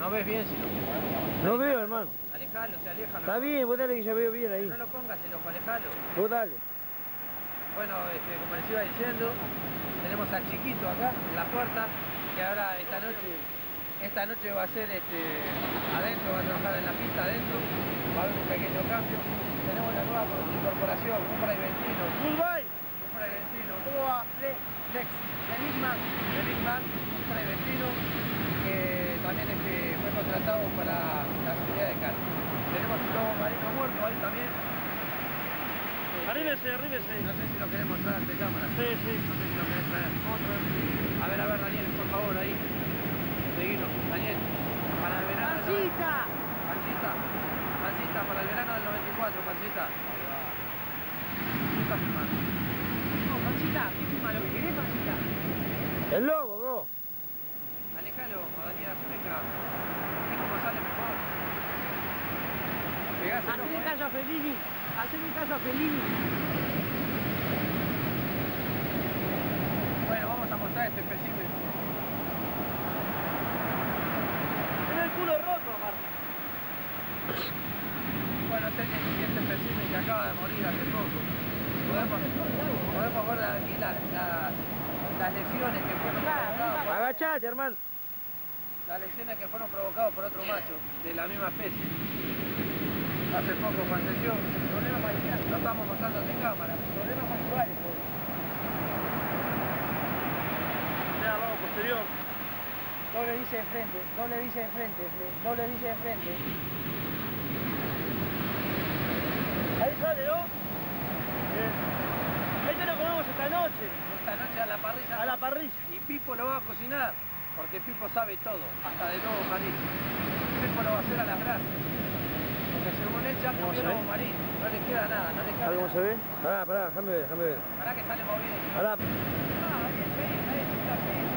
No ves bien si lo... No veo, hermano. Alejalo, se aleja. Está bien, vos dale que ya veo bien ahí. No lo pongas el ojo, alejalo. Vos dale. Bueno, como les iba diciendo, tenemos al chiquito acá en la puerta, que ahora esta noche va a ser adentro, va a trabajar en la pista adentro, va a haber un pequeño cambio. Tenemos la nueva incorporación, un Ventino. Goodbye. Un Ventino. ¿Cómo va? Flex, Enigman, un Ventino, que también fue contratado para la seguridad de carga. Tenemos un lobo marino muerto ahí también. Arríbese, arríbese. No sé si lo querés mostrar ante cámara. Sí, sí. No sé si lo querés traer. A ver, Daniel, por favor, ahí. Seguilo, Daniel. Para el verano. ¡Pancita! Pancita, para el verano del 94, Pancita. ¿Qué estás filmando? No, Pancita, ¿qué firma lo que querés, Pancita? El lobo, bro. Alejalo, Daniel, haceme caso. ¿Ves cómo sale mejor? Pegáselo. Haceme caso a Fellini. Haceme caso a Fellini. Bueno, vamos a mostrar este espécimen. Tiene el culo roto, Martín. Bueno, este espécimen que acaba de morir hace poco. Podemos ver aquí las lesiones que fueron provocadas. Agachate, hermano. Las lesiones que fueron provocadas por otro macho de la misma especie. Hace poco falleció. Problemas mandibulares. No estamos mostrando de cámara. Problemas mandibulares, pues. Mira, lobo posterior. Doble dice de frente, doble dice de frente, doble dice de frente. Ahí sale, ¿no? Este lo comemos esta noche. Esta noche a la parrilla. A la parrilla. Y Pipo lo va a cocinar, porque Pipo sabe todo, hasta de lobo marino. Pipo lo va a hacer a las brasas. Porque según él ya comió lobo marino, no le queda nada, no le queda ¿Cómo nada. se ve? Pará, déjame ver. Pará que sale movido. Pará. Ahí está Pipo.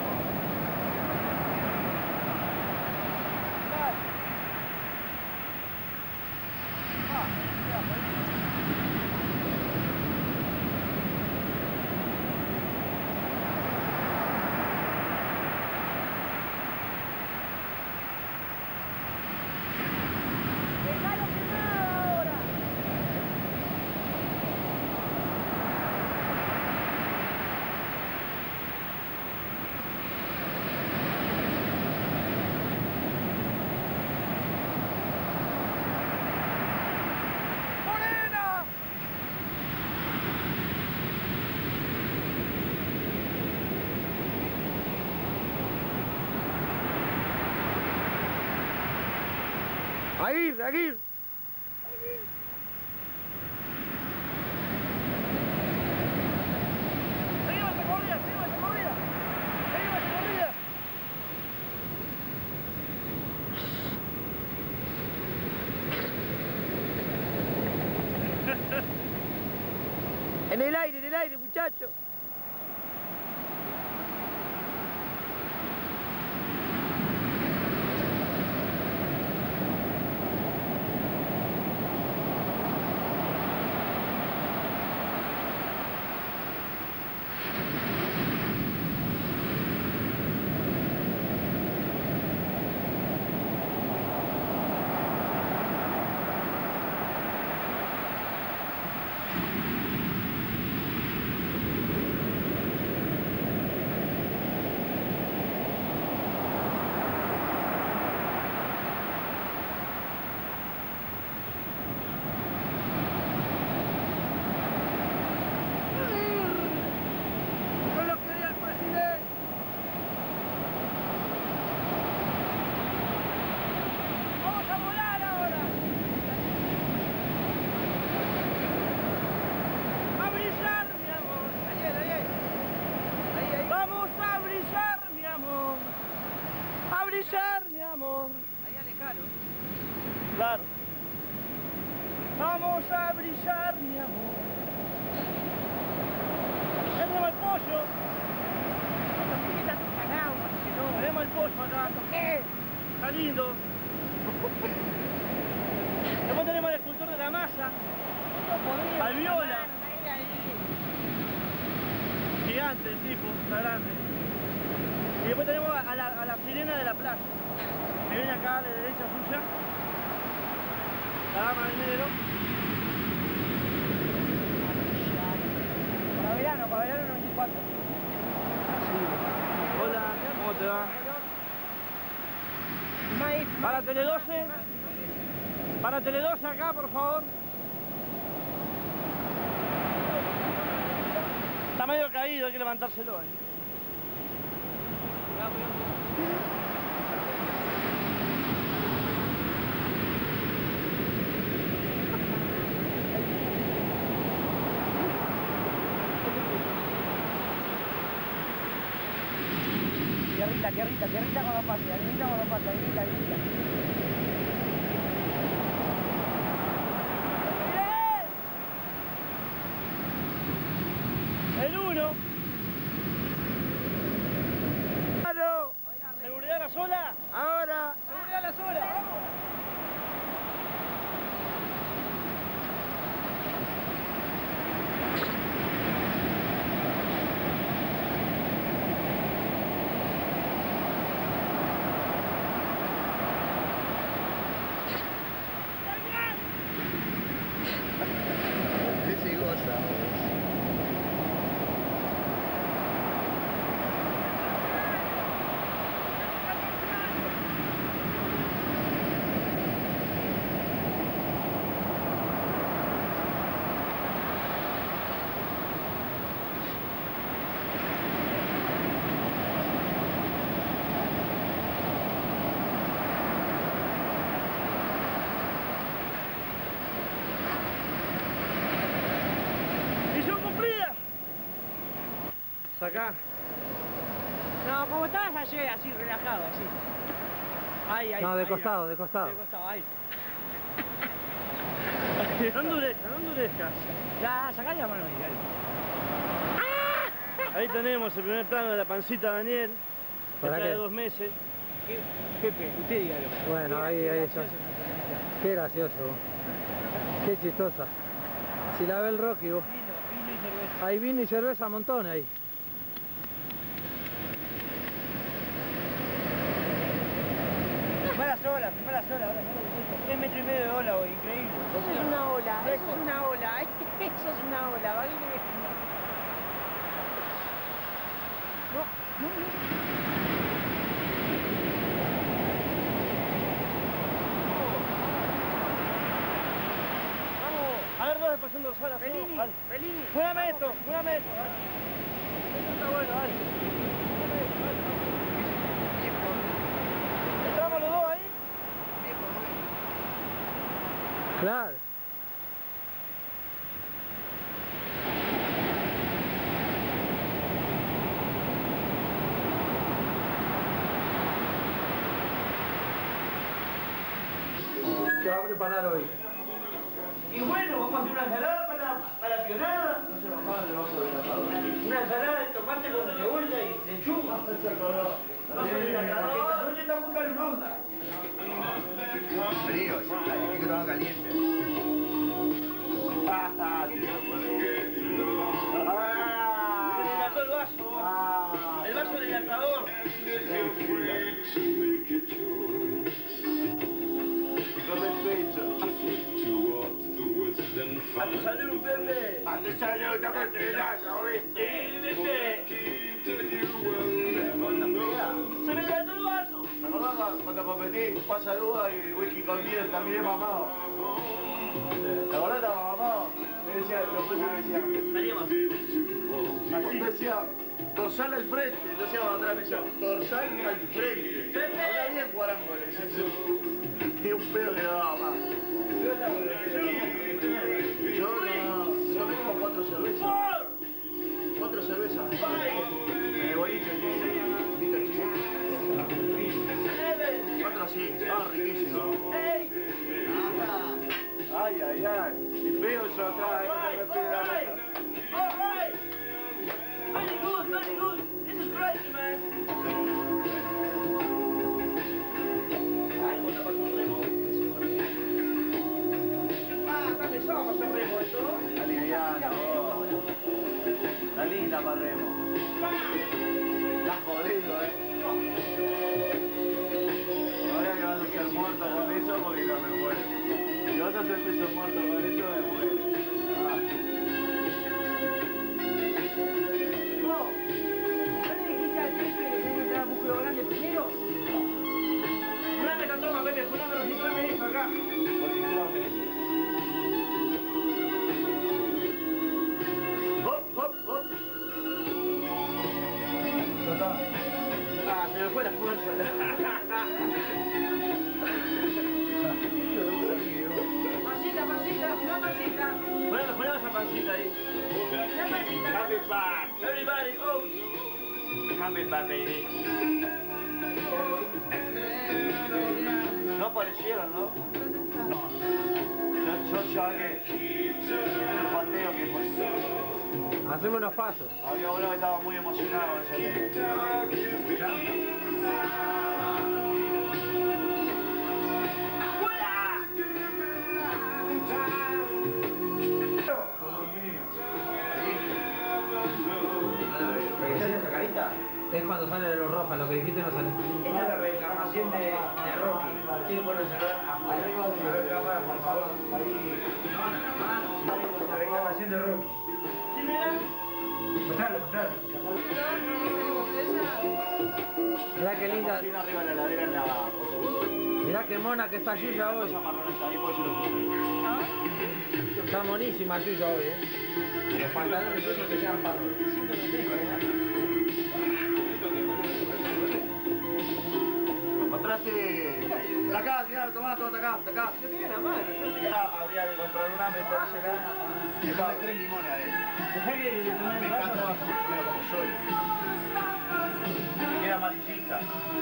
Aguirre. Seguimos esta corrida. En el aire, muchacho. Ahí alejalo. Claro. Vamos a brillar, mi amor. Tenemos el pollo. Tenemos el pollo acá. Está lindo. Después tenemos el escultor de la masa. Alviola. Gigante el tipo, está grande. Y después tenemos a la sirena de la playa. viene acá a la derecha suya. La dama del negro. Para verano 94. Hola, ¿cómo te va? Para Tele 12. Para Tele 12 acá, por favor. Está medio caído, hay que levantárselo. Tierrita cuando pase, arenita cuando pase, arenita. El 1. ¡Claro! ¿Seguridad a la sola? ¡Ahora! ¡Seguridad a la sola! Acá. No, como estabas ayer, así, relajado, así. Ahí, No, de ahí, costado, ahí. de costado. De costado, ahí. No endurezcas. Ya, sacá la mano ahí, dale. Ahí tenemos el primer plano de la pancita de Daniel. ¿Para Está qué? de 2 meses. Pepe, usted dígalo. Bueno, ahí está. Qué gracioso. Qué chistosa. Si la ve el Rocky, vos. Vino y cerveza. Hay vino y cerveza a montón ahí. Primera sola, ahora 3,5 metros de ola hoy, increíble. Eso es una ola, eso es una ola, eso es una ola, ¿vale? Vamos, a ver dónde pasando dorsal así. Bellini. Júrame esto, dale. Esto está bueno, dale. Entramos los dos ahí. Claro. ¿Qué va a preparar hoy? Y bueno, vamos a hacer una ensalada para la pionada. Una ensalada de tomate con cebolla y lechuga. Esta noche está muy calurosa. Frío, hay que tomar caliente. Se dilató el vaso. El vaso dilatador. A tu salud, Pepe. A tu salud, estamos entrenando, ¿viste? Se me dilató el vaso. ¿Te acordás cuando competí pasa uva y whisky con miel terminé mamado? ¿Te acordás que estaba mamado? Me decía, los jueces me decían, decía, dorsal al frente, yo decía atrás, me decía, dorsal al frente. Habla bien guarángoles, tiene un pedo que no daba más. Yo me como 4 cervezas. 4 cervezas. En el boliche, invito al chico. 4 así, riquísimo. Ay, ay, ay. Y feo eso atrás, me pide la nota. Very good. This is crazy, man. Algo está pasando remo. Está pesado para hacer remo esto. Está liviano. Está linda para remo. Está jodido, Ahora que va pasás el peso muerto con eso, me muero. ¿No le dijiste al Pepe que tenía que traer músculo grande primero? Dame esta toma, Pepe, poname los cinturones de eso acá. Hop, hop, hop. Ah, se me fue la fuerza. Pancita, pancita, una pancita. Poneme esa pancita ahí. Una pancita. Coming back. Everybody, oh. Coming back, baby. No aparecieron, ¿no? Yo saqué el pateo que fue. Hacemos unos pasos. Había uno que estaba muy emocionado de salir. ¿Esa carita? Es cuando sale de los rojas, lo que dijiste no sale. Esta es la reencarnación de Rocky. ¿Quién pone el celular afuera? A ver, cámara, por favor. Ahí. La reencarnación de Rocky. ¿Quién era? Mostralo, mostralo. Mirá qué linda, Cocina arriba de la heladera en la mirá qué mona que está Yuya hoy. cosa marrón está ahí, por eso lo puse ahí. Está monísima Yuya hoy, Los pantalones suyos que quedan paros. Encontraste. Acá, mirá, tomá, todo acá, acá. Lo tenía en la mano. Ya habría que comprar una, metérsela. Le pone 3 limones adentro. Dejá que le tomé Me el encanta vaso. pero como soy. Me queda amarillita.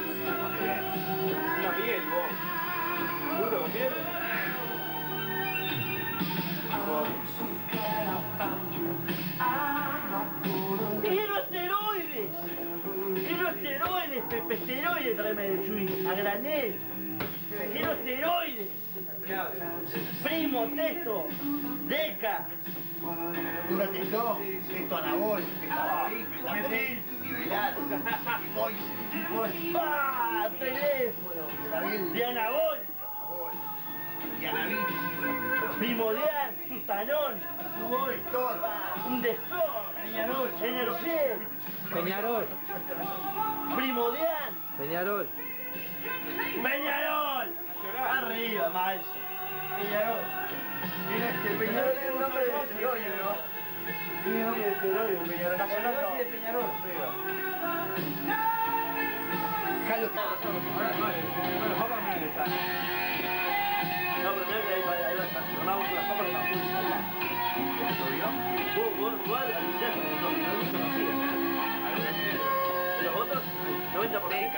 Una miel, vos. ¿Duro con miel? ¡Quiero esteroides! ¡Quiero esteroides, Pepe! ¡Esteroides tráeme de Chuy! ¡A granel! ¡Quiero esteroides! Primo, testo, deca. Dúrate todo, esto anabol, pentabolín, pentatril, nivelar, y voice, ¡Ah! ¡Teléfono! Dianabol, y anabil, Primodial, Sustanón, Victor, un Destor, Energel, Peñarol, Primodial, Peñarol. Peñarol. Arriba, maestro. Peñarol. Peñarol es un nombre de esteroide, ¿no? Tiene nombre de esteroide, Peñarol. La Peñarol de Peñarol. Jalo. No, pero mira que ahí va a estar. No vamos a las papas de la pulsa. Vos, anunciás con nosotros, no hay mucho vacío. ¿Los otros? 90%. Deca.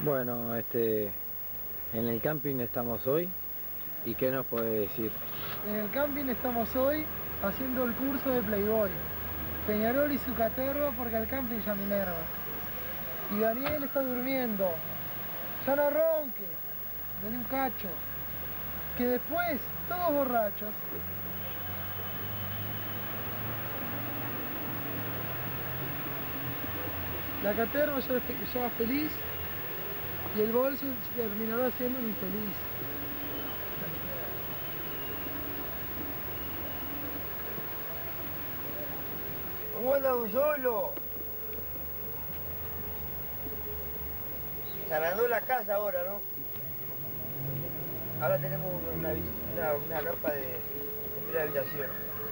Bueno, en el camping estamos hoy. ¿Y qué nos puede decir? En el camping estamos hoy haciendo el curso de Playboy. Peñarol y su caterva porque al camping ya Minerva. Y Daniel está durmiendo. Ya no ronque. Vení un cacho. Que después, todos borrachos. La caterva ya va feliz. Y el bolso terminará siendo un infeliz. ¿Cómo anda un solo? Se agrandó la casa ahora, ¿no? Ahora tenemos una carpa de 3 habitaciones.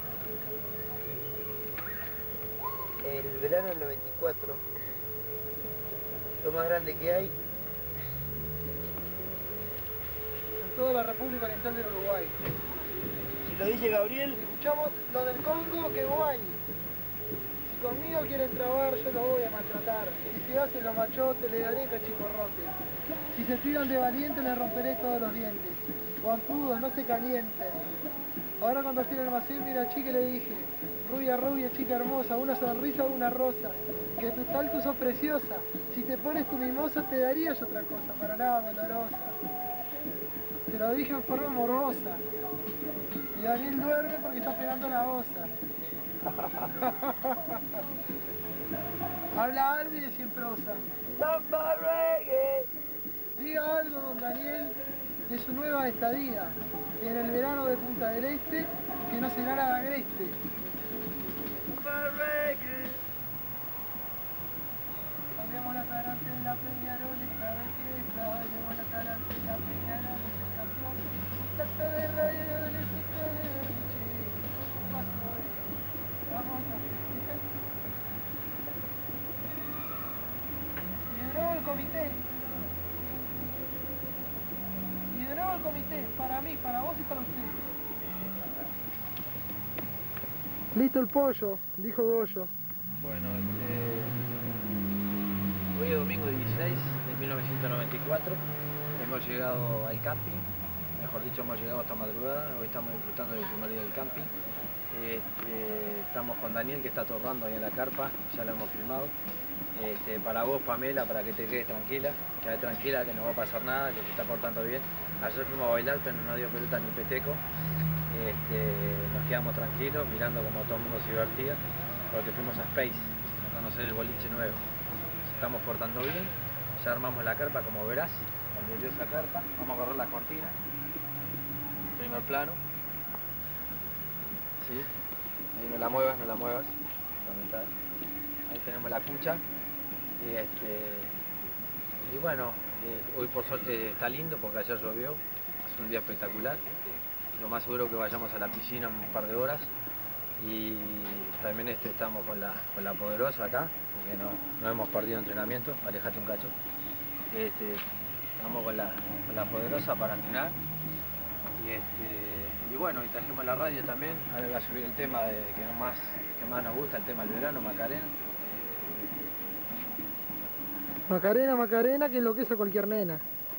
El verano del 94, lo más grande que hay. En toda la República Oriental del Uruguay. Si lo dice Gabriel, Escuchamos lo del Congo, que guay. Si conmigo quieren trabar, yo lo voy a maltratar. Si se hacen los machotes, le daré cachiporrote. Si se tiran de valiente, les romperé todos los dientes. Guampudos, no se calienten. Ahora cuando fui al almacén, mira chica, le dije: rubia, rubia, chica hermosa, una sonrisa o una rosa. Que tu talco sos preciosa. Si te pones tu mimosa, te daría yo otra cosa, para nada dolorosa. Te lo dije en forma morbosa. Y Daniel duerme porque está pegando la osa. Habla algo y decía en prosa. ¡Samba reggae! Diga algo, don Daniel, de su nueva estadía en el verano de Punta del Este, que no será nada agreste. ¡Samba reggae! Bailemos la tarantela, Peñarol, esta vez que está. Bailemos la tarantela, Peñarol, el campeón. Un tacto de radio, adolescente de Richie. Un paso de... Vamos a festejar. Y de nuevo el comité. Y de nuevo el comité, para mí, para vos y para usted. Listo el pollo, dijo Goyo. Bueno, hoy es domingo 16 de 1994. Hemos llegado al camping, mejor dicho, hemos llegado hasta madrugada. Hoy estamos disfrutando del primer día del camping. Estamos con Daniel, que está torrando ahí en la carpa, ya lo hemos filmado. Para vos, Pamela, para que te quedes tranquila, que no va a pasar nada, que se está portando bien. Ayer fuimos a bailar, pero no dio pelota ni peteco. Nos quedamos tranquilos, mirando como todo el mundo se divertía, porque fuimos a Space, a conocer el boliche nuevo. Nos estamos portando bien, ya armamos la carpa, como verás, la gloriosa carpa. Vamos a correr la cortina, primer plano. ¿Sí? Ahí no la muevas, fundamental. Ahí tenemos la cucha. Y bueno, hoy por suerte está lindo porque ayer llovió, es un día espectacular. Lo más seguro que vayamos a la piscina un par de horas. Y también estamos con la poderosa acá, porque no hemos perdido entrenamiento. Alejate un cacho. Estamos con la poderosa para entrenar. Y bueno, y trajimos la radio también. Ahora voy a subir el tema que más nos gusta, el tema del verano, Macarena. Macarena, Macarena, que enloquece a cualquier nena.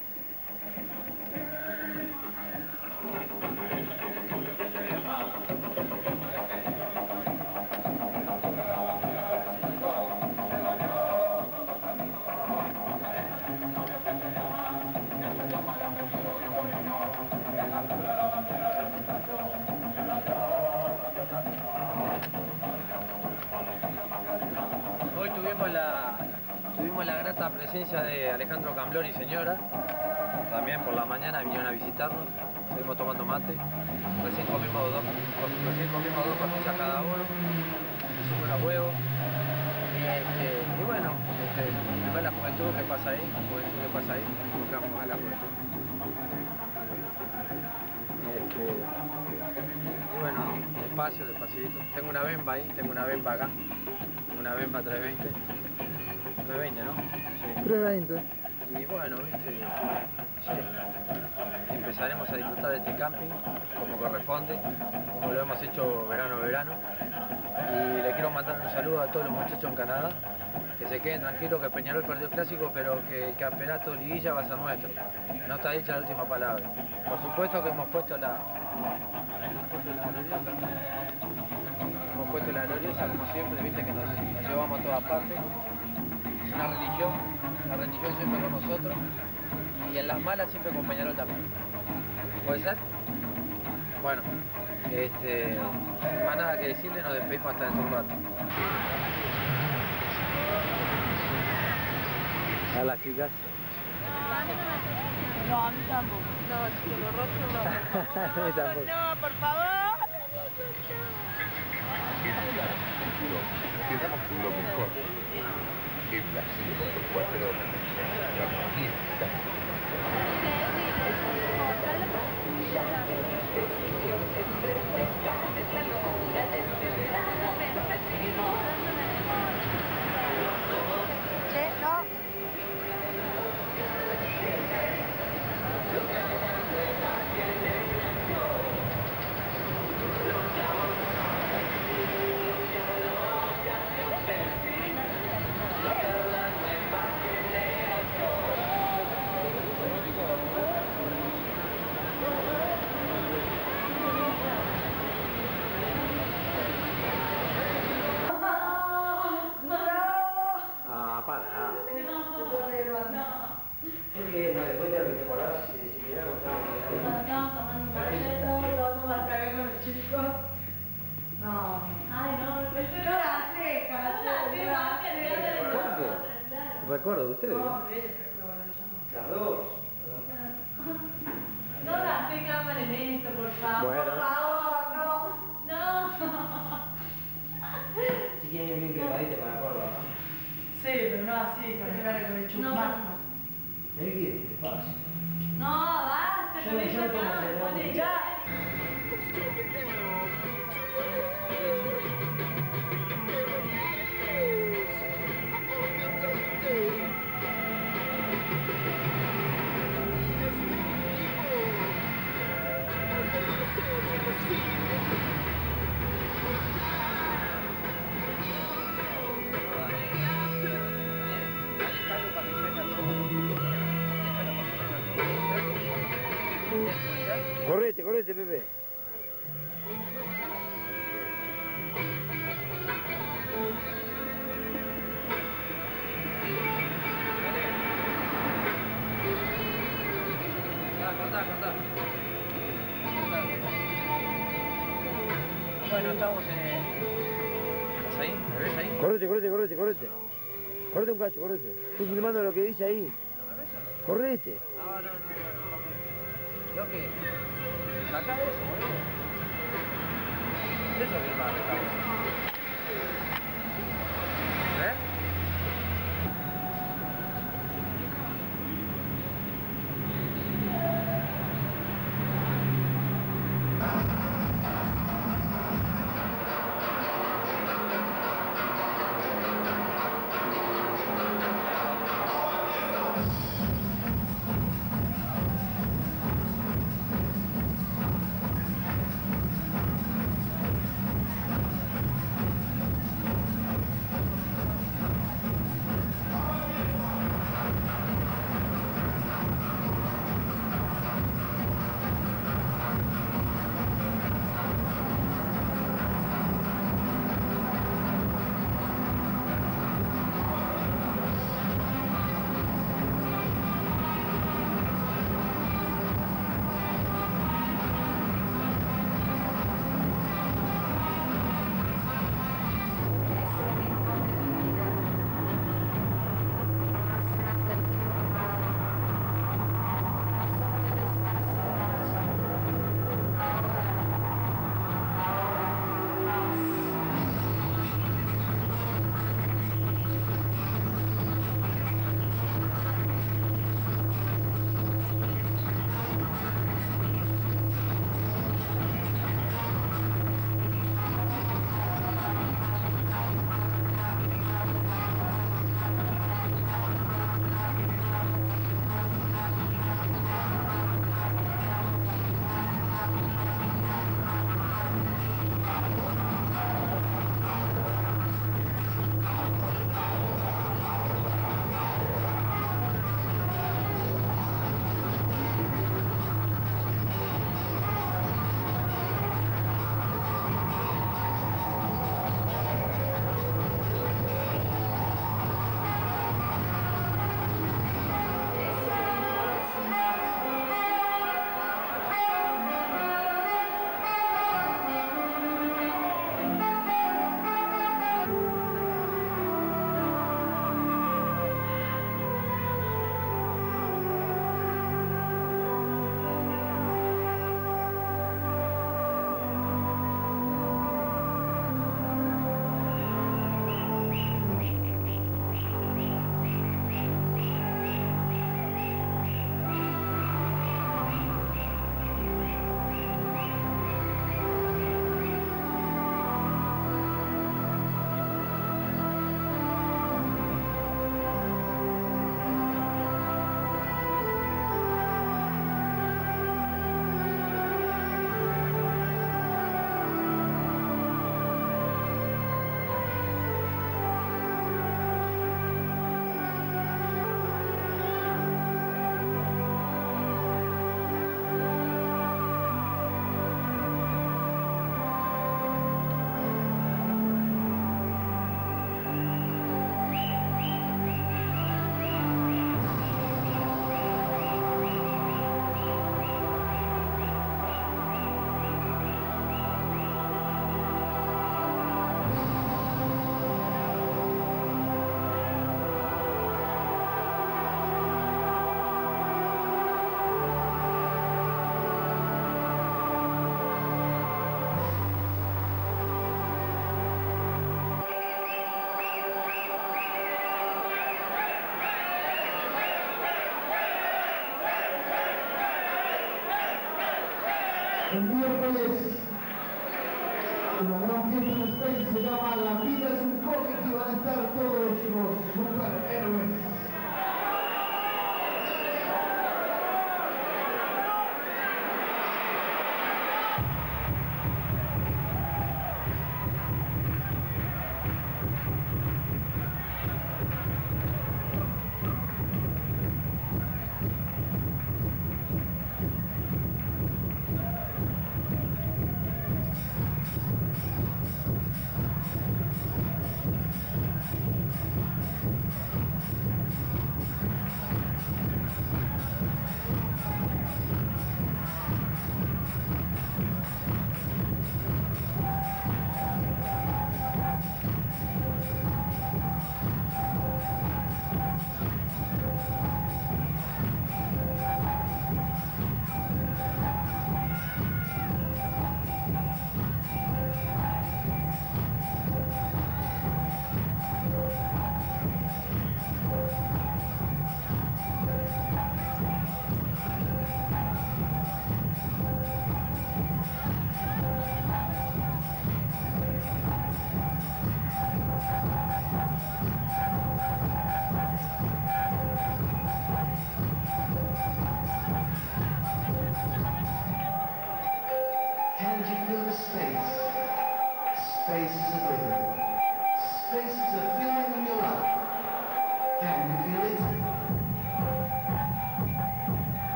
Hoy tuvimos la grata presencia de Alejandro Camblori, señora. También por la mañana vinieron a visitarnos, estuvimos tomando mate. Recién comimos dos pastillas cada uno, hicimos unos huevos. Y bueno, ver la juventud que pasa ahí, nos quedamos con la juventud. Y bueno, despacito. Tengo una Bemba ahí, acá. Una Bemba 320. 320, ¿no? Sí. 320. Y bueno, sí, empezaremos a disfrutar de este camping como corresponde, como lo hemos hecho verano. Y le quiero mandar un saludo a todos los muchachos en Canadá, que se queden tranquilos que Peñarol perdió el clásico, pero que el campeonato de liguilla va a ser nuestro. No está dicha la última palabra. Por supuesto que hemos puesto la gloriosa, como siempre, viste que nos llevamos a todas partes. Es una religión, la religión siempre con nosotros, y en las malas siempre con Peñarol también. ¿Puede ser? Bueno, más nada que decirle, nos despedimos hasta dentro de un rato. A las chicas. No, a mí tampoco. No, chicos, los rostros no. A mí tampoco. No, por favor. Quedamos con lo mejor. En las 104 horas. La fiesta. Recuerdo de ustedes. Las dos. No gasté cámara en esto, por favor. Bueno. Por favor, no. No. Si quieren bien quedadita para Córdoba. Sí, pero no así, con el cara con el chupar. Ven que te pasa. No, basta, con ella acá. Pone ya. Correte, Pepe. Contá. Bueno, estamos en... ¿Estás ahí? ¿Me ves ahí? Correte. Correte un cacho, correte. Estoy filmando lo que dice ahí. ¿No me ves o no? Correte. No. ¿Yo qué? Sacá eso, boludo. Eso es filmar, estamos. ¿Eh? El miércoles, una gran fiesta en Spain se llama La vida es un cómic y van a estar todos los